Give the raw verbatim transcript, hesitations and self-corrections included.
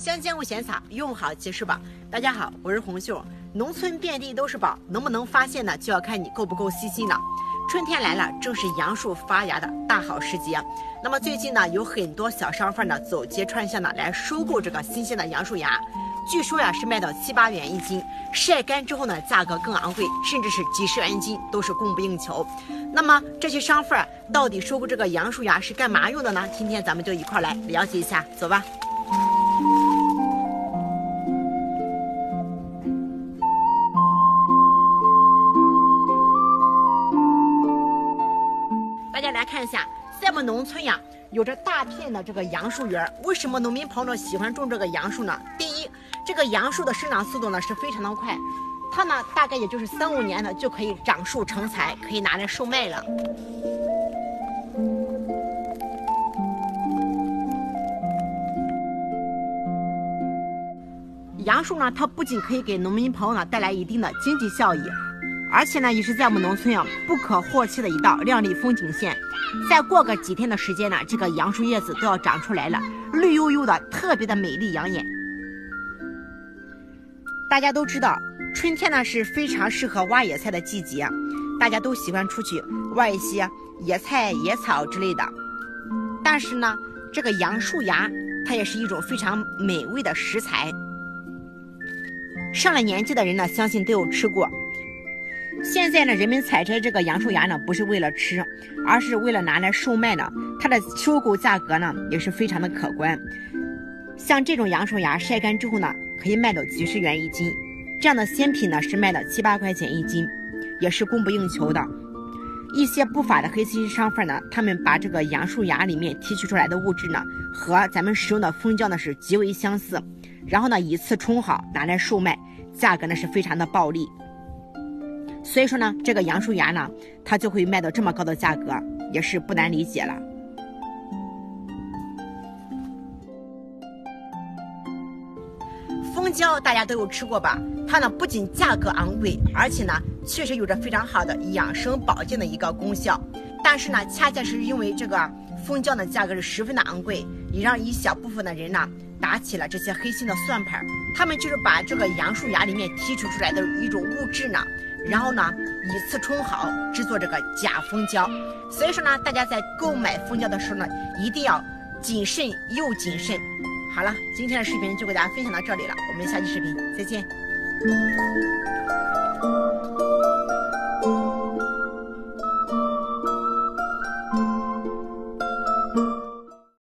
乡间无闲草，用好即是宝。大家好，我是红秀。农村遍地都是宝，能不能发现呢，就要看你够不够细心了。春天来了，正是杨树发芽的大好时节。那么最近呢，有很多小商贩呢走街串巷的来收购这个新鲜的杨树芽，据说呀是卖到七八元一斤，晒干之后呢价格更昂贵，甚至是几十元一斤，都是供不应求。那么这些商贩到底收购这个杨树芽是干嘛用的呢？今天咱们就一块来了解一下，走吧。大家来看一下，在我们农村呀，有着大片的这个杨树园。为什么农民朋友喜欢种这个杨树呢？第一，这个杨树的生长速度呢是非常的快，它呢大概也就是三五年呢就可以长树成材，可以拿来售卖了。杨树呢，它不仅可以给农民朋友呢带来一定的经济效益，而且呢，也是在我们农村啊不可或缺的一道亮丽风景线。再过个几天的时间呢，这个杨树叶子都要长出来了，绿油油的，特别的美丽养眼。大家都知道，春天呢是非常适合挖野菜的季节，大家都喜欢出去挖一些野菜、野草之类的。但是呢，这个杨树芽它也是一种非常美味的食材。上了年纪的人呢，相信都有吃过。现在呢，人们采摘这个杨树芽呢，不是为了吃，而是为了拿来售卖呢。它的收购价格呢，也是非常的可观。像这种杨树芽晒干之后呢，可以卖到几十元一斤。这样的鲜品呢，是卖到七八块钱一斤，也是供不应求的。一些不法的黑心商贩呢，他们把这个杨树芽里面提取出来的物质呢，和咱们使用的蜂胶呢是极为相似，然后呢以次充好拿来售卖，价格呢是非常的暴利。所以说呢，这个杨树芽呢，它就会卖到这么高的价格，也是不难理解了。蜂胶大家都有吃过吧？它呢不仅价格昂贵，而且呢确实有着非常好的养生保健的一个功效。但是呢，恰恰是因为这个蜂胶的价格是十分的昂贵，也让一小部分的人呢打起了这些黑心的算盘。他们就是把这个杨树芽里面提取出来的一种物质呢，然后呢以次充好，制作这个假蜂胶。所以说呢，大家在购买蜂胶的时候呢，一定要谨慎又谨慎。好了，今天的视频就给大家分享到这里了，我们下期视频再见。